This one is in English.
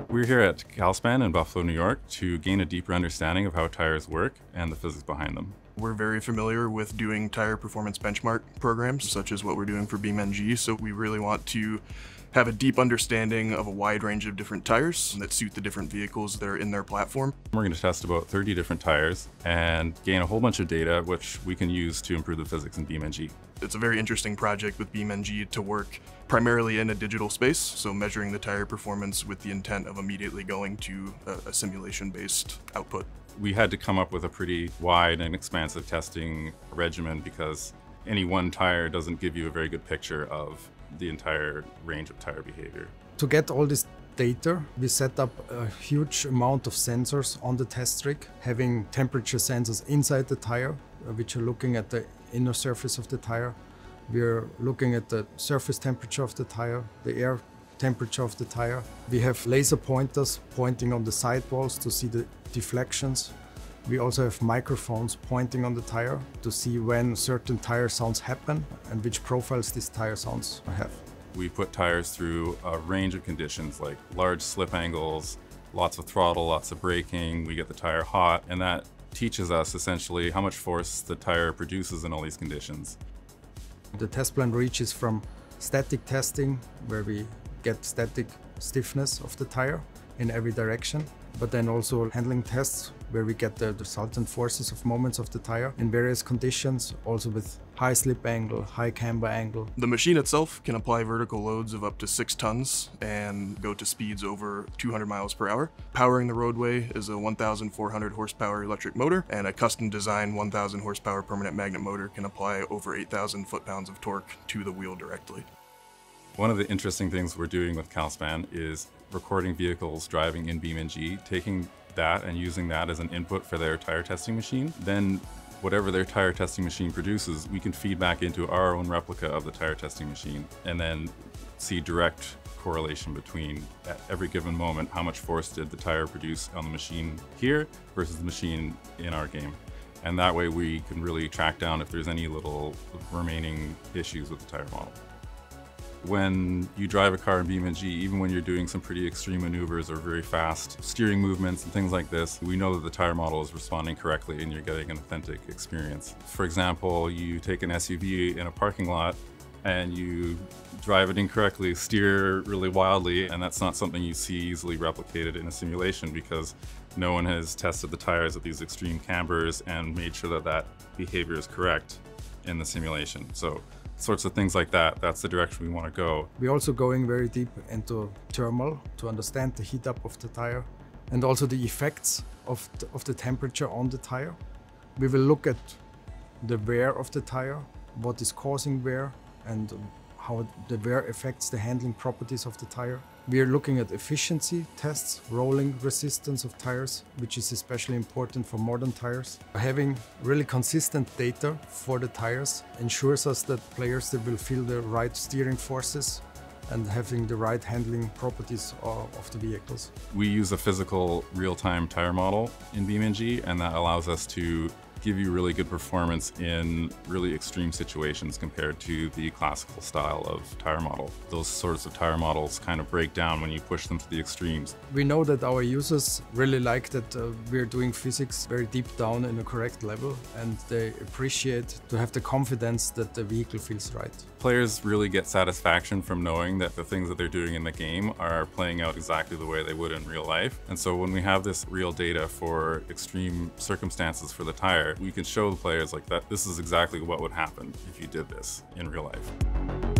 We're here at Calspan in Buffalo, New York to gain a deeper understanding of how tires work and the physics behind them. We're very familiar with doing tire performance benchmark programs, such as what we're doing for BeamNG, so we really want to have a deep understanding of a wide range of different tires that suit the different vehicles that are in their platform. We're going to test about 30 different tires and gain a whole bunch of data which we can use to improve the physics in BeamNG. It's a very interesting project with BeamNG to work primarily in a digital space, so measuring the tire performance with the intent of immediately going to a simulation-based output. We had to come up with a pretty wide and expansive testing regimen because any one tire doesn't give you a very good picture of the entire range of tire behavior. To get all this data, we set up a huge amount of sensors on the test rig, having temperature sensors inside the tire, which are looking at the inner surface of the tire. We're looking at the surface temperature of the tire, the air temperature of the tire. We have laser pointers pointing on the sidewalls to see the deflections. We also have microphones pointing on the tire to see when certain tire sounds happen and which profiles these tire sounds have. We put tires through a range of conditions like large slip angles, lots of throttle, lots of braking. We get the tire hot, and that teaches us essentially how much force the tire produces in all these conditions. The test plan reaches from static testing, where we get static stiffness of the tire in every direction, but then also handling tests where we get the resultant forces of moments of the tire in various conditions, also with high slip angle, high camber angle. The machine itself can apply vertical loads of up to 6 tons and go to speeds over 200 miles per hour. Powering the roadway is a 1,400 horsepower electric motor, and a custom designed 1,000 horsepower permanent magnet motor can apply over 8,000 foot-pounds of torque to the wheel directly. One of the interesting things we're doing with Calspan is recording vehicles driving in BeamNG, taking that and using that as an input for their tire testing machine. Then whatever their tire testing machine produces, we can feed back into our own replica of the tire testing machine and then see direct correlation between, at every given moment, how much force did the tire produce on the machine here versus the machine in our game. And that way we can really track down if there's any little remaining issues with the tire model. When you drive a car in BeamNG, even when you're doing some pretty extreme maneuvers or very fast steering movements and things like this, we know that the tire model is responding correctly and you're getting an authentic experience. For example, you take an SUV in a parking lot and you drive it incorrectly, steer really wildly, and that's not something you see easily replicated in a simulation because no one has tested the tires at these extreme cambers and made sure that that behavior is correct in the simulation. So sorts of things like that, that's the direction we want to go. We're also going very deep into thermal to understand the heat up of the tire and also the effects of the temperature on the tire. We will look at the wear of the tire, what is causing wear, and how the wear affects the handling properties of the tire. We are looking at efficiency tests, rolling resistance of tires, which is especially important for modern tires. Having really consistent data for the tires ensures us that players will feel the right steering forces and having the right handling properties of the vehicles. We use a physical real-time tire model in BeamNG, and that allows us to give you really good performance in really extreme situations compared to the classical style of tire model. Those sorts of tire models kind of break down when you push them to the extremes. We know that our users really like that we're doing physics very deep down in a correct level, and they appreciate to have the confidence that the vehicle feels right. Players really get satisfaction from knowing that the things that they're doing in the game are playing out exactly the way they would in real life. And so when we have this real data for extreme circumstances for the tire, we can show the players like that this is exactly what would happen if you did this in real life.